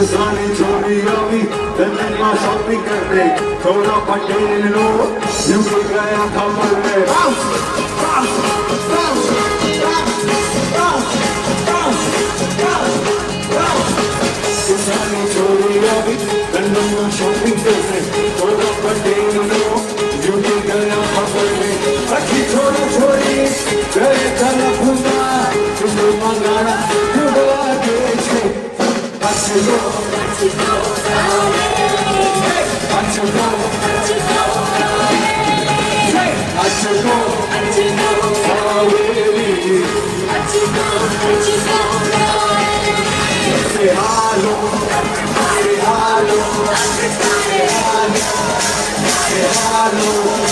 सानी छोरी अभी लंदन में शॉपिंग करने थोड़ा पटेल लो यूके गया था मरने बाउंस बाउंस बाउंस सानी छोरी अभी लंदन में शॉपिंग करने थोड़ा पटेल लो यूके गया था मरने अच्छी छोरी छोरी गए चला फुंदा तुझे मंगाना खुदा के छे अच्छी लो अच्छी लो अच्छी लो say hello say hello say hello